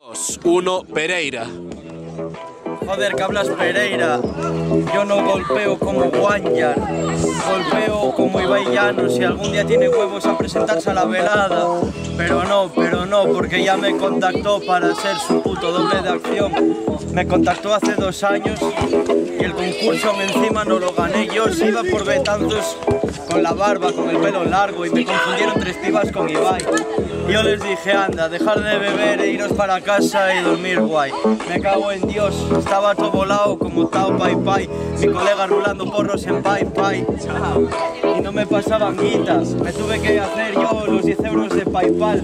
1, Pereira. Joder, que hablas Pereira. Yo no golpeo como Guanyar, golpeo como Ibai Llanos si algún día tiene huevos a presentarse a la velada. Pero no, porque ya me contactó para ser su puto doble de acción. Me contactó hace 2 años y el concurso encima no lo gané yo. Si iba por Betanzos con la barba, con el pelo largo y me confundieron 3 pibas con Ibai. Yo les dije, anda, dejar de beber e iros para casa y dormir guay. Me cago en Dios, estaba todo volado como Tao Pai Pai. Mi colega rulando porros en Pai Pai. Y no me pasaban guitas, me tuve que hacer yo los 10 euros de PayPal.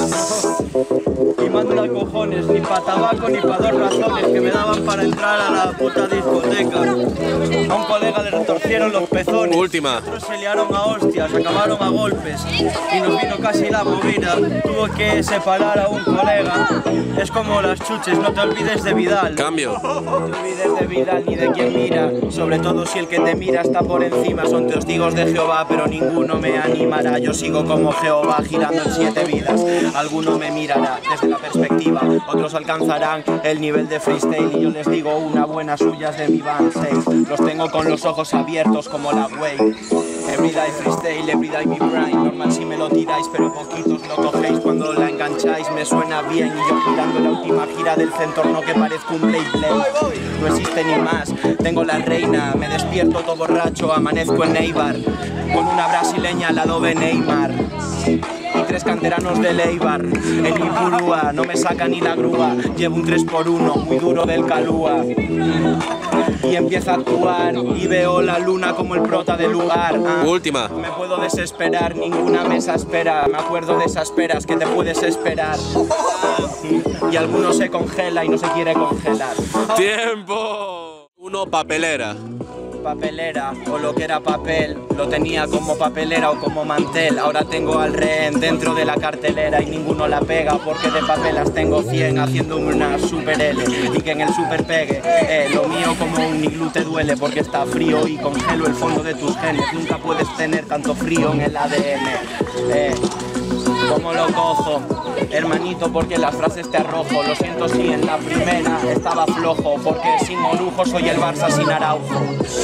Y manda cojones, ni pa' tabaco ni pa' 2 razones que me daban para entrar a la puta discoteca. A un colega le retorcieron los pezones. Última. Otros se liaron a hostias, acabaron a golpes y nos vino casi la movida. Tuvo que separar a un colega. Es como las chuches, no te olvides de Vidal. Cambio. No te olvides de Vidal ni de quien mira. Sobre todo si el que te mira está por encima. Son testigos de Jehová, pero ninguno me animará. Yo sigo como Jehová girando en 7 vidas. Alguno me mirará desde la perspectiva, otros alcanzarán el nivel de freestyle. Y yo les digo una buena suya es de mi band 6. Los tengo con los ojos abiertos como la Way. Everyday freestyle, everyday mi brain. Normal si me lo tiráis, pero poquitos lo cogéis. Cuando la engancháis me suena bien. Y yo girando la última gira del centorno que parezco un Blade Blade. No existe ni más, tengo la reina. Me despierto todo borracho, amanezco en Eibar con una brasileña al lado de Neymar y 3 canteranos de Leibar. En Ipurúa no me saca ni la grúa. Llevo un 3x1 muy duro del Calúa. Y empieza a actuar y veo la luna como el prota del lugar. Última. No me puedo desesperar, ninguna mesa espera. Me acuerdo de esas peras que te puedes esperar. Y alguno se congela y no se quiere congelar. ¡Tiempo! 1, Papelera. Papelera, o lo que era papel, lo tenía como papelera o como mantel. Ahora tengo al rehén dentro de la cartelera y ninguno la pega porque de papelas tengo 100 haciéndome una super L y que en el super pegue. Lo mío como un iglú te duele porque está frío y congelo el fondo de tus genes. Nunca puedes tener tanto frío en el ADN. ¿Cómo lo cojo? Hermanito, porque las frases te arrojo. Lo siento si en la primera estaba flojo, porque sin Orujo soy el Barça sin Araujo.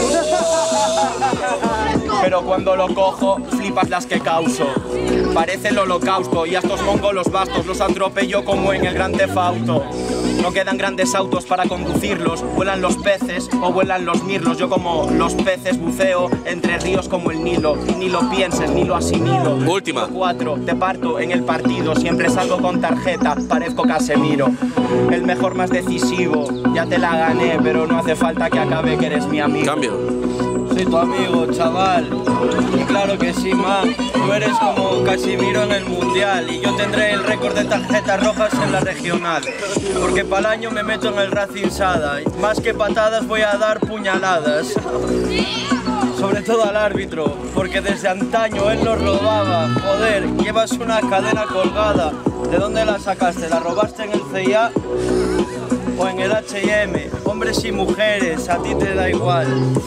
Pero cuando lo cojo, flipas las que causo. Parece el holocausto y a estos mongolos bastos los atropello como en el Gran Theft Auto. No quedan grandes autos para conducirlos. Vuelan los peces o vuelan los mirlos. Yo como los peces buceo entre ríos como el Nilo. Y ni lo pienses, ni lo asimilo. Última. 4, te parto en el partido. Siempre salgo con tarjeta, parezco Casemiro. El mejor más decisivo. Ya te la gané, pero no hace falta que acabe que eres mi amigo. Cambio. Soy tu amigo, chaval. Y claro que sí, man. Tú eres como Casimiro en el Mundial y yo tendré el récord de tarjetas rojas en la regional. Porque para el año me meto en el Racing Sada. Más que patadas voy a dar puñaladas. Sobre todo al árbitro, porque desde antaño él nos robaba. Joder, llevas una cadena colgada. ¿De dónde la sacaste? ¿La robaste en el CIA o en el H&M? Hombres y mujeres, a ti te da igual.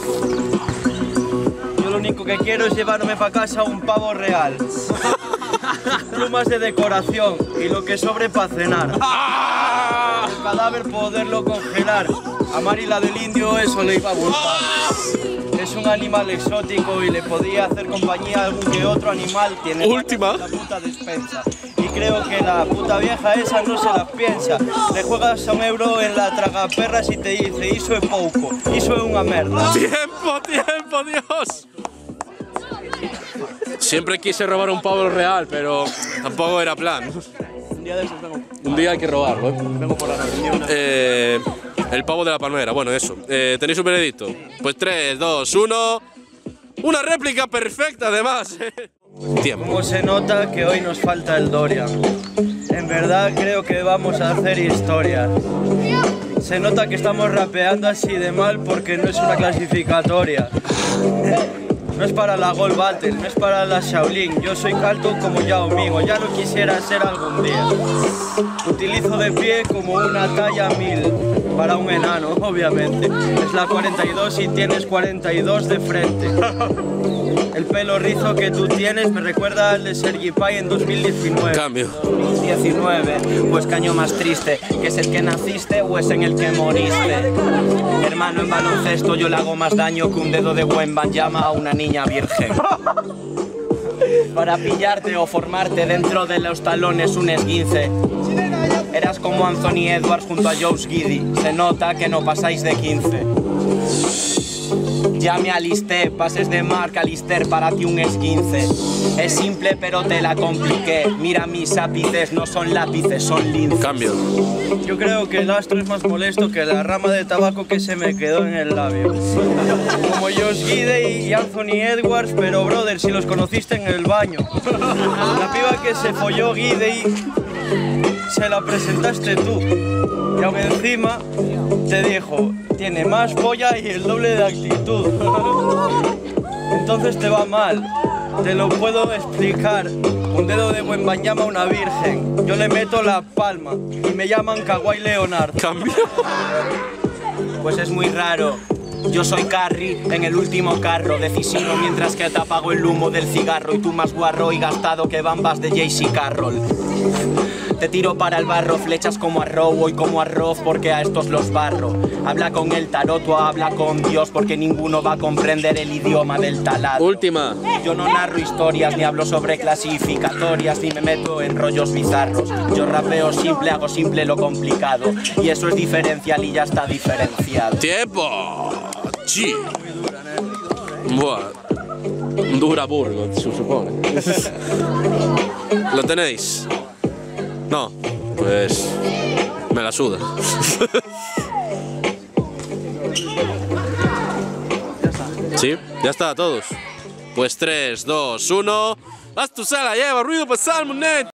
Lo único que quiero es llevarme para casa un pavo real. Plumas de decoración y lo que sobre para cenar. El cadáver poderlo congelar. A Mari la del indio eso le iba a gustar. Es un animal exótico y le podría hacer compañía a algún que otro animal. Tiene Última. La puta despensa. Y creo que la puta vieja esa no se las piensa. Le juegas a un euro en la tragaperras y te dice iso é pouco, iso é unha merda. ¡Tiempo, tiempo, Dios! Siempre quise robar un pavo real, pero tampoco era plan. Un día de esos vengo. Un día hay que robarlo, ¿eh? Vengo por la noche. El pavo de la palmera, bueno, eso. ¿Tenéis un veredicto? Pues 3, 2, 1. Una réplica perfecta, además. Tiempo. Como se nota que hoy nos falta el Doria. En verdad creo que vamos a hacer historia. Se nota que estamos rapeando así de mal porque no es una clasificatoria. No es para la Gold Battle, no es para la Shaolin. Yo soy calto como Yao Ming, o ya lo quisiera ser algún día. Utilizo de pie como una talla 1000. para un enano, obviamente. Es la 42 y tienes 42 de frente. El pelo rizo que tú tienes me recuerda al de Sergi Pai en 2019. Cambio. 2019, pues caño más triste, que es el que naciste o es en el que moriste. Hermano, en baloncesto yo le hago más daño que un dedo de Wembanyama a una niña virgen. Para pillarte o formarte dentro de los talones un esguince. Eras como Anthony Edwards junto a Josh Giddey. Se nota que no pasáis de 15. Ya me alisté, pases de Mark Alister para ti un esguince. Es simple pero te la compliqué. Mira mis ápices, no son lápices, son linces. Cambio. Yo creo que el astro es más molesto que la rama de tabaco que se me quedó en el labio. Como Josh Giddey y Anthony Edwards, pero brother, si los conociste en el baño. La piba que se folló Giddey se la presentaste tú. Y aún encima te dijo, tiene más polla y el doble de actitud. Entonces te va mal, te lo puedo explicar. Un dedo de Wembanyama a una virgen, yo le meto la palma y me llaman Kawhi Leonard. Cambio. Pues es muy raro. Yo soy Carrie en el último carro, decisivo mientras que te apago el humo del cigarro y tú más guarro y gastado que bambas de J.C. Carroll. Te tiro para el barro, flechas como arroz y como arroz porque a estos los barro. Habla con el tarot o habla con Dios porque ninguno va a comprender el idioma del taladro. Última. Yo no narro historias, ni hablo sobre clasificatorias, ni me meto en rollos bizarros. Yo rapeo simple, hago simple lo complicado. Y eso es diferencial y ya está diferenciado. ¡Tiempo! Sí. Buah. Dura Burgos, se supone. ¿Lo tenéis? No, pues me la suda. ¿Sí? Ya está, todos. Pues 3, 2, 1. ¡Haz tu sala, lleva ruido para Salmon Net!